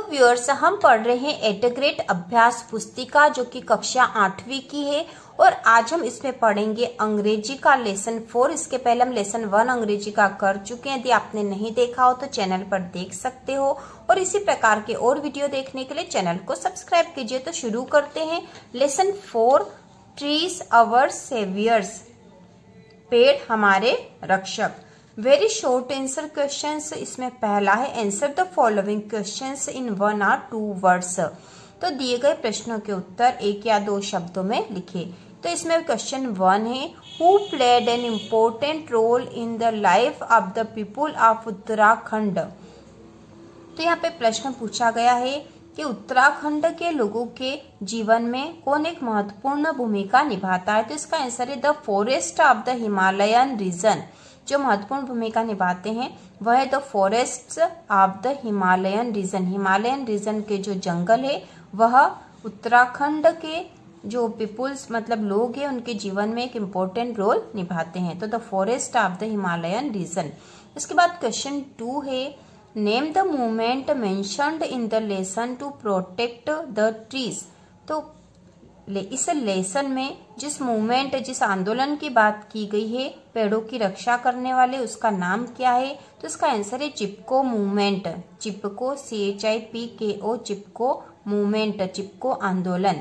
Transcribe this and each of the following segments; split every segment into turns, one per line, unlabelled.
Viewers, हम पढ़ रहे हैं एट ग्रेड अभ्यास पुस्तिका जो कि कक्षा 8वीं की है और आज हम इसमें पढ़ेंगे अंग्रेजी का लेसन 4। इसके पहले हम लेसन 1 अंग्रेजी का कर चुके हैं। यदि आपने नहीं देखा हो तो चैनल पर देख सकते हो और इसी प्रकार के और वीडियो देखने के लिए चैनल को सब्सक्राइब कीजिए। तो शुरू करते हैं। लेसन 4, ट्रीज आवर सेवियर्स, पेड़ हमारे रक्षक। Very short answer questions. इसमें पहला है answer the following questions in 1 or 2 words. तो दिए गए प्रश्नों के उत्तर 1 या 2 शब्दों में लिखे। तो इसमें क्वेश्चन 1 है, who played an important role in the life of the people of Uttarakhand. तो यहाँ पे प्रश्न पूछा गया है कि उत्तराखंड के लोगों के जीवन में कौन एक महत्वपूर्ण भूमिका निभाता है। तो इसका आंसर है the forest of the Himalayan region. जो महत्वपूर्ण भूमिका निभाते हैं वह है the forest of the Himalayan region. Himalayan region के जो जंगल है वह उत्तराखंड के जो पीपुल्स मतलब लोग हैं उनके जीवन में एक इम्पोर्टेंट रोल निभाते हैं। तो the forest of the Himalayan region. इसके बाद क्वेश्चन 2 है, name the movement mentioned in the lesson to protect the trees. तो इस लेसन में जिस मूवमेंट जिस आंदोलन की बात की गई है पेड़ों की रक्षा करने वाले, उसका नाम क्या है। तो इसका आंसर है Chipko movement. Chipko CHIPKO, Chipko movement, Chipko आंदोलन।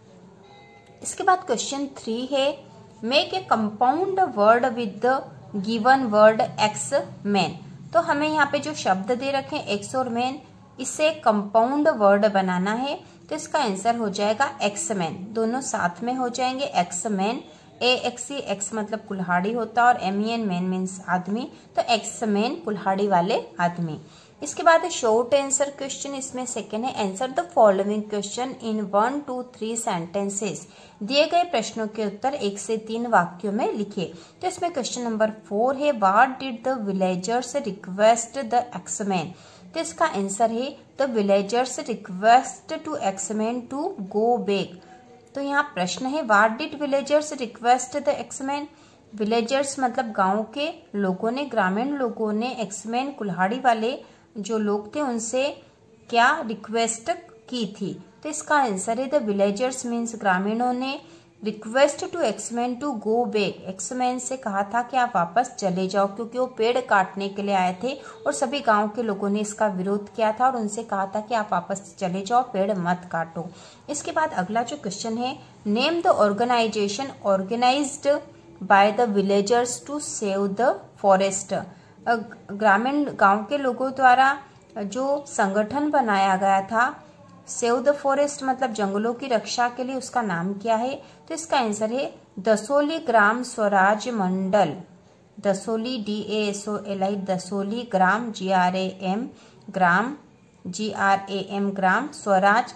इसके बाद क्वेश्चन 3 है, make a compound word with the given word axe man. तो हमें यहाँ पे जो शब्द दे रखे हैं एक्स और मैन, इससे कंपाउंड वर्ड बनाना है। तो इसका आंसर हो जाएगा एक्स मैन। दोनों साथ में हो जाएंगे एक्स मैन। AXE, एक्स मतलब कुल्हाड़ी होता है और MEN मैन मीन्स आदमी। तो एक्स मैन कुल्हाड़ी वाले आदमी। इसके बाद शॉर्ट आंसर क्वेश्चन। इसमें सेकेंड है, answer the following question in 1, 2, 3 sentences. दिए गए प्रश्नों के उत्तर 1 से 3 वाक्यों में लिखे। तो इसमें क्वेश्चन नंबर 4 है, what did the villagers request the axeman. तो इसका आंसर है the villagers request to axeman to go back. तो यहाँ प्रश्न है, what did villagers request the axeman. Villagers मतलब गांव के लोगों ने, ग्रामीण लोगों ने एक्समैन कुल्हाड़ी वाले जो लोग थे उनसे क्या रिक्वेस्ट की थी। तो इसका आंसर है द विलेजर्स मीन्स ग्रामीणों ने request to axeman to go back. Axeman से कहा था कि आप वापस चले जाओ, क्योंकि वो पेड़ काटने के लिए आए थे और सभी गांव के लोगों ने इसका विरोध किया था और उनसे कहा था कि आप वापस चले जाओ, पेड़ मत काटो। इसके बाद अगला जो क्वेश्चन है, name the organisation organised by the villagers to save the forest. ग्रामीण गांव के लोगों द्वारा जो संगठन बनाया गया था सेव द फॉरेस्ट मतलब जंगलों की रक्षा के लिए, उसका नाम क्या है। तो इसका आंसर है दसोली ग्राम स्वराज मंडल। दसोली DASOLI, दसोली ग्राम GRAM, ग्राम GRAM ग्राम, स्वराज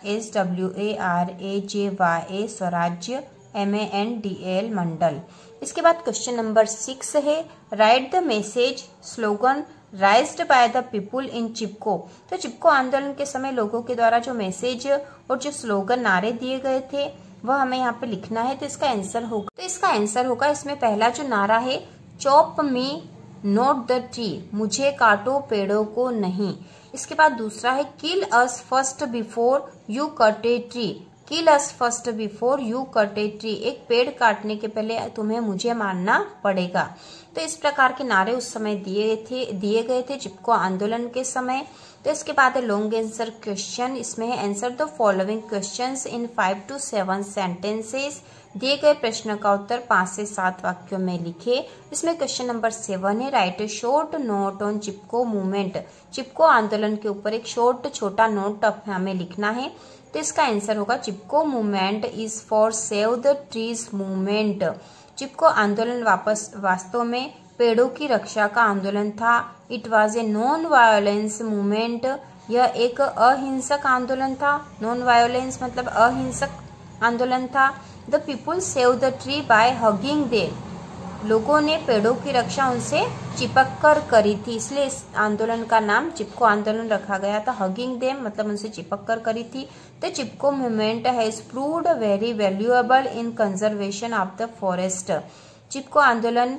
SWARAJY, स्वराज्य MANDAL मंडल। इसके बाद क्वेश्चन नंबर 6 है, write the message slogan raised by the people in Chipko. तो चिपको आंदोलन के समय लोगों के द्वारा जो मैसेज और जो स्लोगन नारे दिए गए थे वह हमें यहाँ पे लिखना है। तो इसका आंसर होगा इसमें पहला जो नारा है, chop me not the tree, मुझे काटो पेड़ों को नहीं। इसके बाद दूसरा है, kill us first before you cut a tree. Kill us first before you cut a tree, एक पेड़ काटने के पहले तुम्हें मुझे मारना पड़ेगा। तो इस प्रकार के नारे उस समय दिए गए थे चिपको आंदोलन के समय। तो इसके बाद है लॉन्ग आंसर क्वेश्चन। इसमें है, answer the following questions in 5 to 7 sentences. दिए गए प्रश्न का उत्तर 5 से 7 वाक्यों में लिखे। इसमें क्वेश्चन नंबर 7 है, write a short note on Chipko movement. Chipko आंदोलन के ऊपर एक छोटा नोट हमें लिखना है। तो इसका आंसर होगा Chipko movement is for save the trees movement. Chipko आंदोलन वास्तव में पेड़ों की रक्षा का आंदोलन था। It was a non violence movement, यह एक अहिंसक आंदोलन था। नॉन वायोलेंस मतलब अहिंसक आंदोलन था। The people save the tree by hugging them, लोगों ने पेड़ों की रक्षा उनसे चिपक कर करी थी, इसलिए इस आंदोलन का नाम चिपको आंदोलन रखा गया था। हगिंग देम मतलब उनसे चिपक कर करी थी। The Chipko movement has proved very valuable in conservation of the forest. Chipko आंदोलन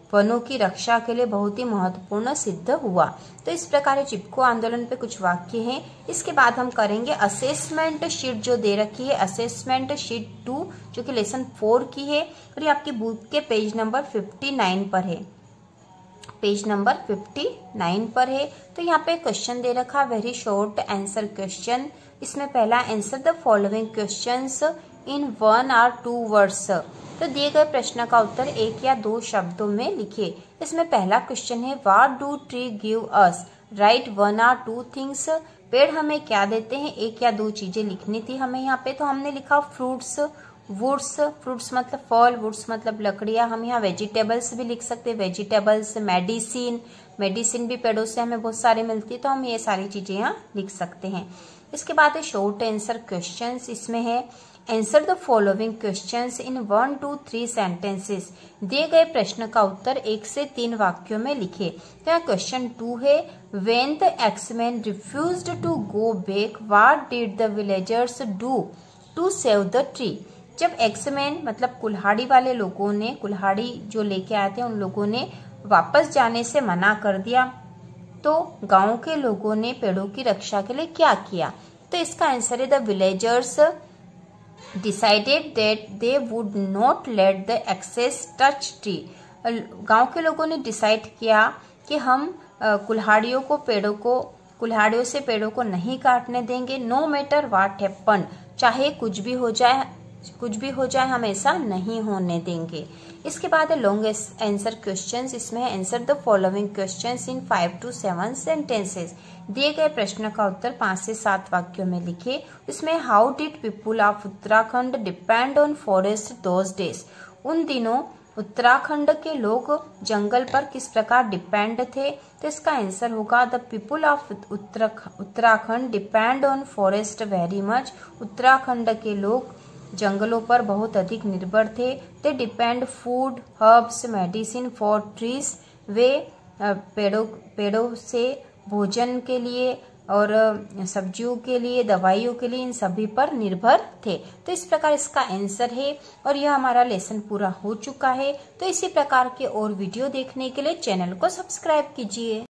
वनों की रक्षा के लिए बहुत ही महत्वपूर्ण सिद्ध हुआ। तो इस प्रकार चिपको आंदोलन पे कुछ वाक्य हैं। इसके बाद हम करेंगे असेसमेंट शीट जो दे रखी है, असेसमेंट शीट 2 जो कि लेसन 4 की है और ये आपकी बुक के पेज नंबर 59 पर है, पेज नंबर 59 पर है। तो यहाँ पे क्वेश्चन दे रखा, वेरी शॉर्ट आंसर क्वेश्चन। इसमें पहला answer the following questions in 1 or 2 words. तो दिए गए प्रश्न का उत्तर 1 या 2 शब्दों में लिखिए। इसमें पहला क्वेश्चन है what do tree give us, write 1 or 2 things. पेड़ हमें क्या देते हैं, 1 या 2 चीजें लिखनी थी हमें यहाँ पे। तो हमने लिखा फ्रूट्स, वुड्स, फ्रूट्स मतलब फल, वुड्स मतलब लकड़ियां। हम यहाँ वेजिटेबल्स भी लिख सकते हैं, वेजिटेबल्स, मेडिसिन, मेडिसिन भी पेड़ों से हमें बहुत सारी मिलती है, तो हम ये सारी चीजें यहाँ लिख सकते हैं। इसके बाद है शॉर्ट आंसर क्वेश्चंस। इसमें है answer the following questions in 1 to 3 sentences. दिए गए प्रश्न का उत्तर 1 से 3 वाक्यों में लिखे। तो यहाँ क्वेश्चन 2 है when the axeman refused to go back what did the villagers do to save the tree. जब एक्समैन मतलब कुल्हाड़ी वाले लोगों ने, कुल्हाड़ी जो लेके आए थे उन लोगों ने वापस जाने से मना कर दिया, तो गांव के लोगों ने पेड़ों की रक्षा के लिए क्या किया। तो इसका आंसर है the villagers decided that they would not let the axes touch tree. गांव के लोगों ने डिसाइड किया कि हम कुल्हाड़ियों से पेड़ों को नहीं काटने देंगे, नो मैटर व्हाट हैपन, चाहे कुछ भी हो जाए हम ऐसा नहीं होने देंगे। इसके बाद है लॉन्ग आंसर क्वेश्चंस। इसमें है answer the following questions in 5 to 7 sentences. दिए गए प्रश्न का उत्तर 5 से 7 वाक्यों में लिखे। इसमें how did people of Uttarakhand depend on forest those days. उन दिनों उत्तराखंड के लोग जंगल पर किस प्रकार डिपेंड थे। तो इसका आंसर होगा the people of Uttarakhand depend on forest very much. Uttarakhand के लोग जंगलों पर बहुत अधिक निर्भर थे। They depend food, herbs, medicine for trees. वे पेड़ों से भोजन के लिए और सब्जियों के लिए, दवाइयों के लिए, इन सभी पर निर्भर थे। तो इस प्रकार इसका आंसर है और यह हमारा लेसन पूरा हो चुका है। तो इसी प्रकार के और वीडियो देखने के लिए चैनल को सब्सक्राइब कीजिए।